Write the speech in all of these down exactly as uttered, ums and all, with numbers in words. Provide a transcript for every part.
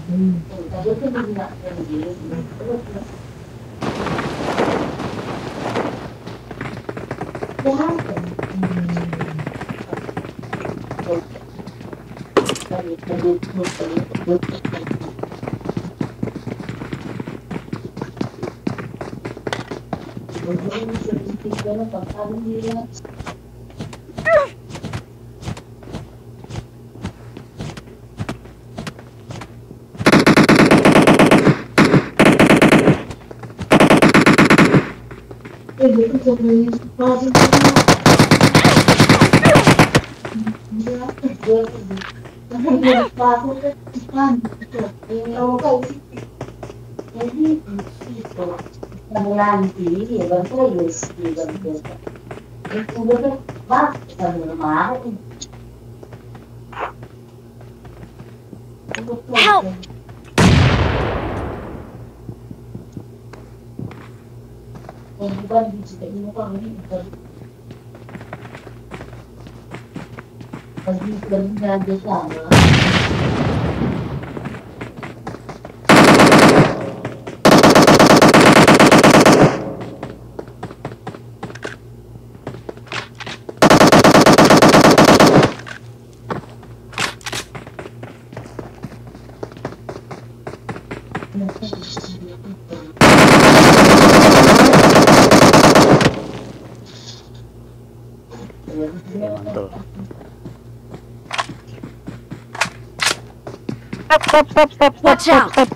Help! Mantul. Stop, stop, stop, stop, stop, Watch stop, out. stop.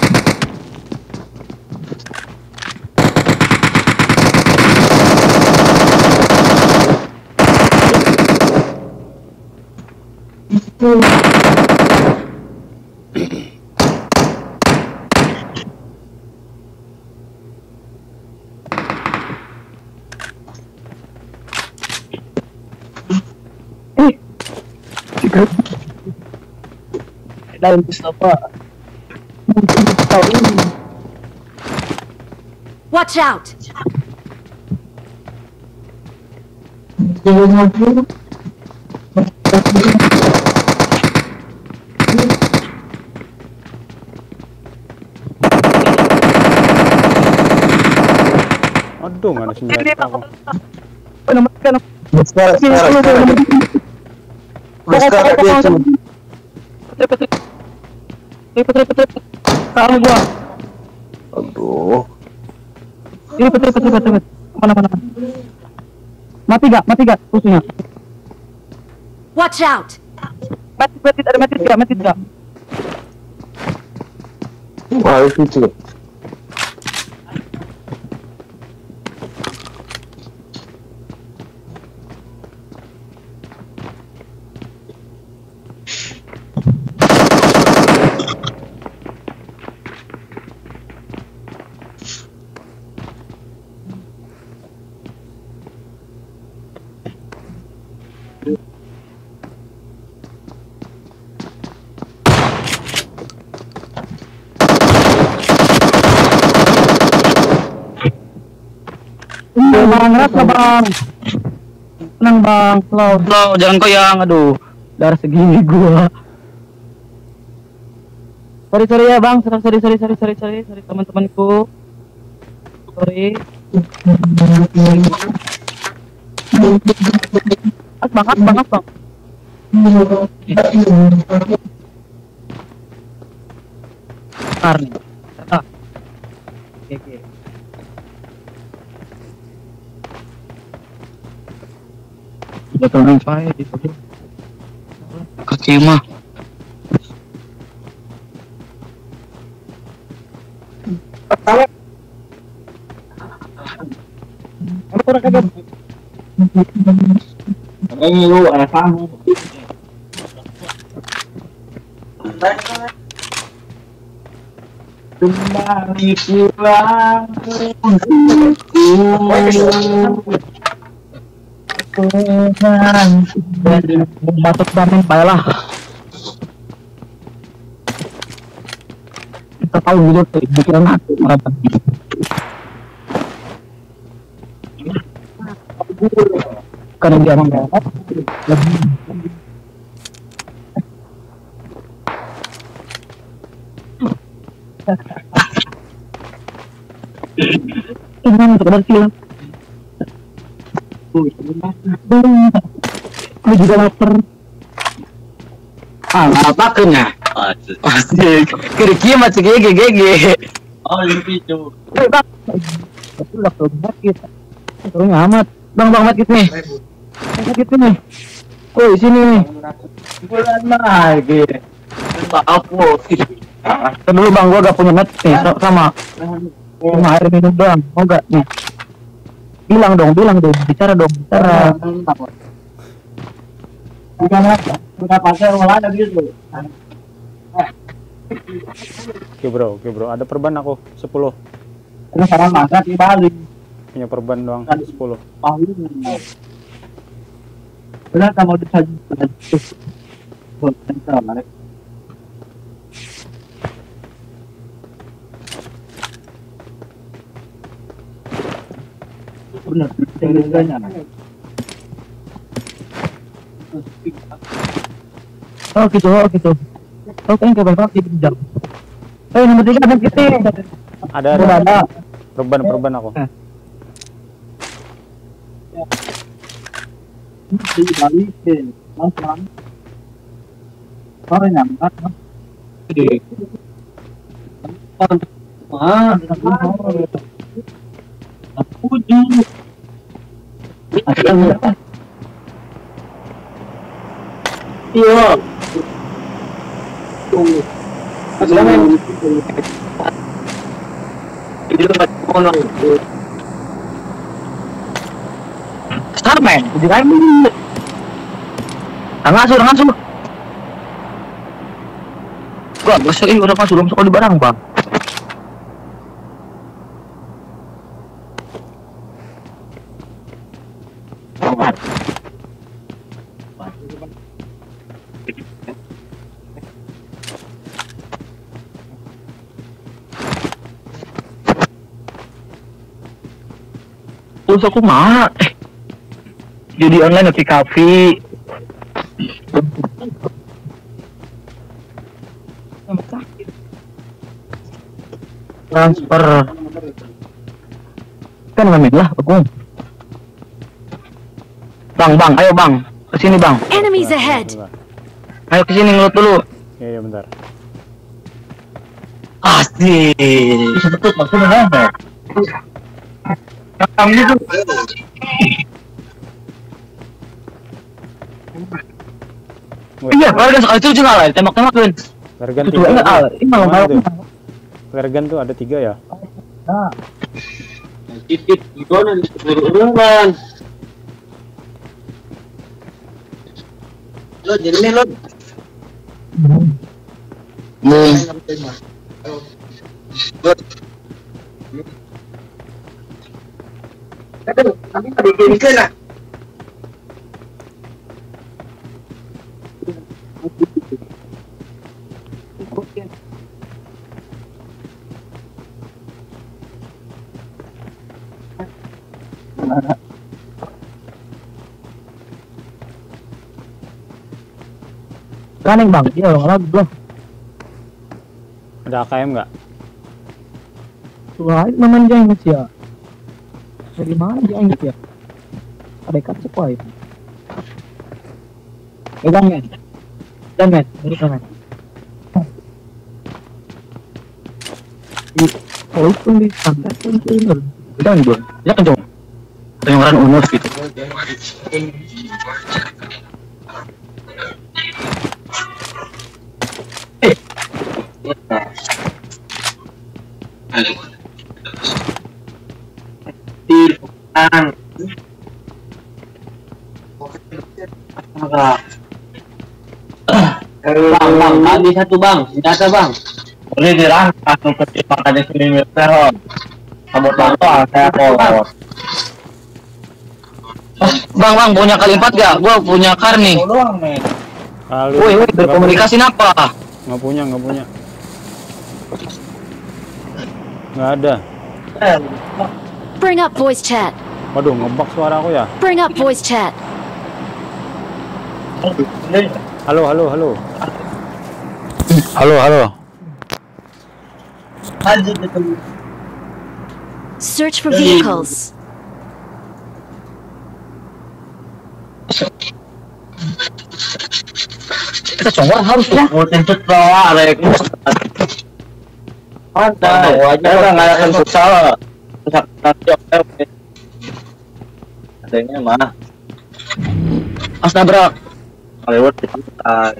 Eh, sikat. Dalam apa? Watch out! Aduh, mana senjata aku. Sekarang, Sekarang, sekarang, sekarang. Udah sekarang dia cuma. Repet, repet, repet, repet. Sekarang gua. Aduh. Ini repet, repet, repet, repet. Mana, mana, mana. Mati gak? Mati gak? Musuhnya. Watch out! Mati, mati, ada mati gak? Mati gak? Wah, itu cuy. Bang, rasa bang. Tenang bang, slow, slow, jangan goyang, aduh. Darah segini gua. Sorry, sorry ya bang, sorry, sorry, sorry, sorry, sorry, sorry, sorry teman-temanku. Sorry. As banget, banget bang. Bentar nih. Bentar. Oke, oke. Betul main fire gitu. Kaki mah. Apa orang kagak? Ini lu ada kamu. Kembali pulang. Tuhan, batuk banget baiklah. Kita tahu dulu tuh pikiran aku apa. Karena dia orang barat lebih. Tenang, sekedar silang. Aku juga lapar. Ah, apa kena? Asik. Kira-kira macam gege gege. Oh, lebih tuh. Eh, bang. Betul lah, kalau sakit. Terusnya amat. Bang, bang, sakit nih. Sakit nih. Oh, di sini nih. Bulan lagi. Maaf, Kan dulu bang, gua gak punya net nih, sama. Cuma air minum doang, mau gak nih? Bilang dong, bilang dong, bicara dong, bicara. bukan apa? Bukan pakai olahan gitu. Oke bro, oke bro. Ada perban aku sepuluh. Terus sekarang masak di Bali. Punya perban doang sepuluh. Paling. Benar kamu disaji. Benar. Benar, benar. Oh gitu, oh gitu. Oh kayaknya kabar banget di jam. Eh nomor tiga ada kita. Ada ada. Ada. Perban perban aku. Di Bali ke Lampang. Orang yang tak. Ah, aku juga. Iya. Assalamualaikum. Itu tempat kono. Starman, jadi kan. Ngasur, ngasur. Gua besok ini udah masuk belum sekolah di barang, Bang. Terus aku mah eh jadi online di kafe transfer kan ngamen lah aku bang bang ayo bang kesini bang Enemies ahead! ayo kesini ngelut dulu Iya iya bentar. asik Bisa betul maksudnya apa? Kami itu iya kalau sekali itu juga lah tembak-tembakin Lergan itu tiga. enggak ah ini malah Mana tuh? malah Lergan tuh ada tiga ya. nah. Titit gimana nih urungan. Lo jadi nih lo. Bung. Tapi tadi gini lah. Running bang, iya orang lagi belum. Ada A K M nggak? Tuh, naman dyan nga siya. Dari mana dyan siya? Ada kaca ko ay. Ilang yan. Ilang yan. Dari kanan. Kalau itu di standar kan itu. Ilang doon. Ilang doon. Ito yung run unos gitu. Tirang. Bang, bang, bagi satu bang, senjata bang. Boleh dirangkas untuk ketipangan di sini teror. Kamu tahu saya kolot. Bang, bang, punya kali empat gak? Gua punya kar nih. Doang men. Kali. Woi, woi, berkomunikasi apa? Nggak punya nggak punya. Nggak ada. Bring up voice chat. Waduh ngebak suara aku ya. Bring up voice chat. Halo halo halo. Halo halo. Lanjut itu. Search for vehicles. Kita coba harus ya. Mau tencut bawa rek. Santai. Kita nggak akan susah. Susah nanti oke. Adanya mah. Pas nabrak. Lewat di pantai.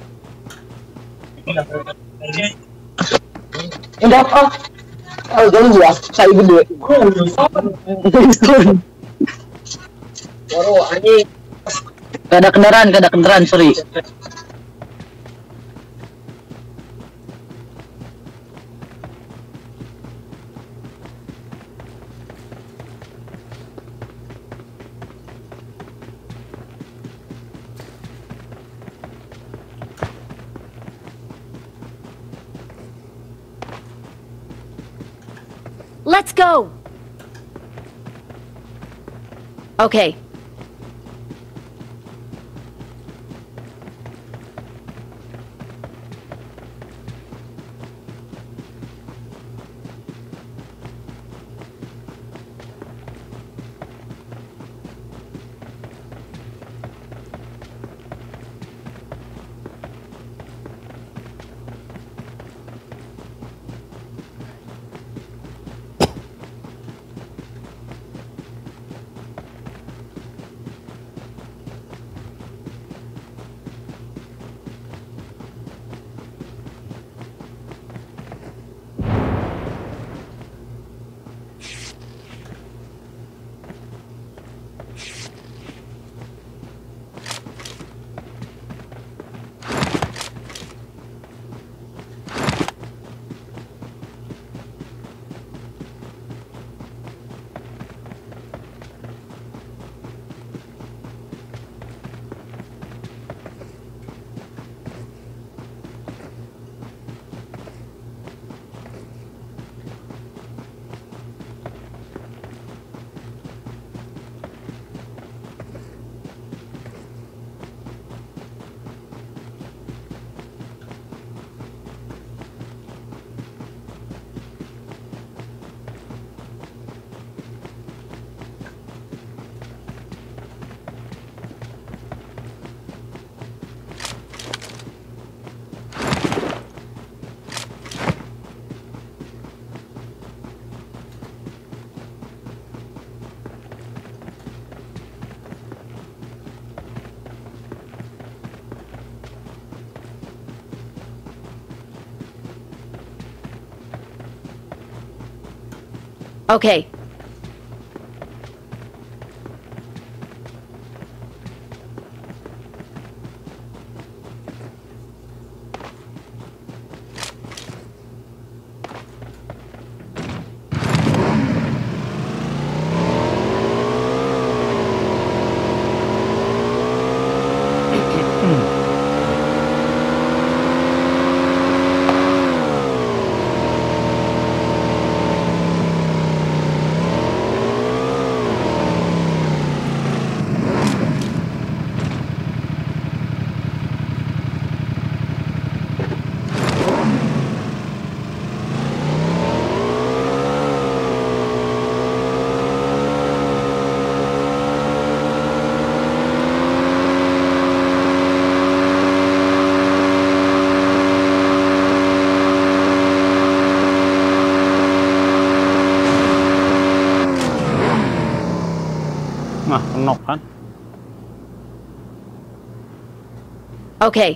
Enggak apa. Oh, jadi gua saya gede. Baru anjing. Gak ada kendaraan, gak ada kendaraan, sorry. Let's go. Okay. Okay. Nah, knock kan? Okay.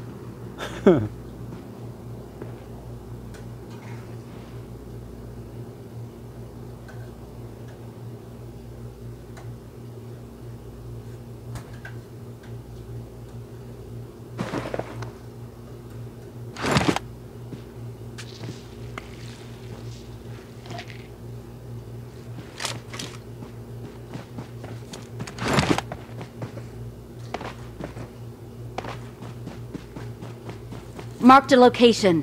Marked a location.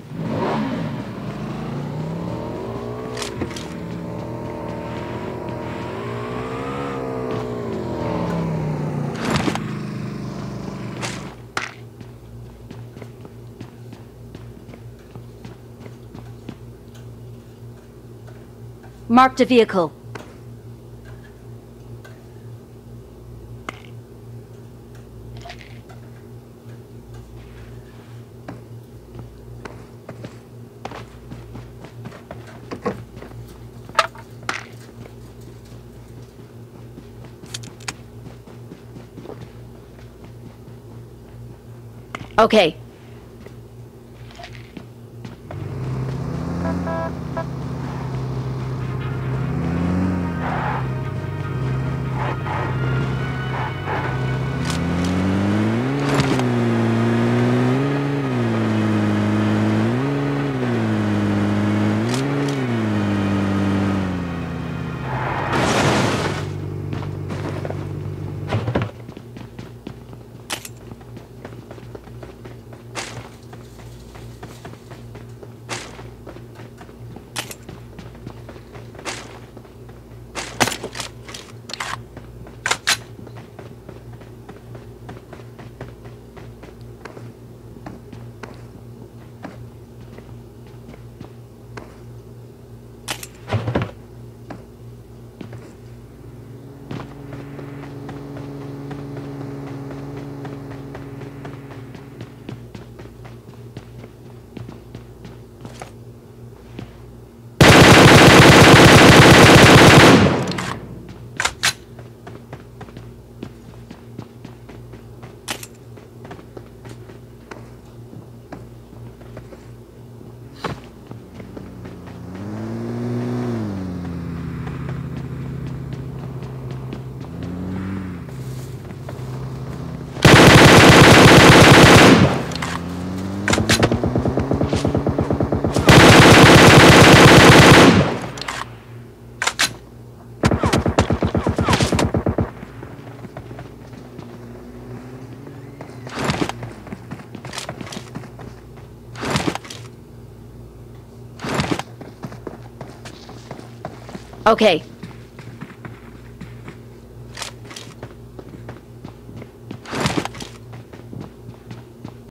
Marked a vehicle. Okay. Okay.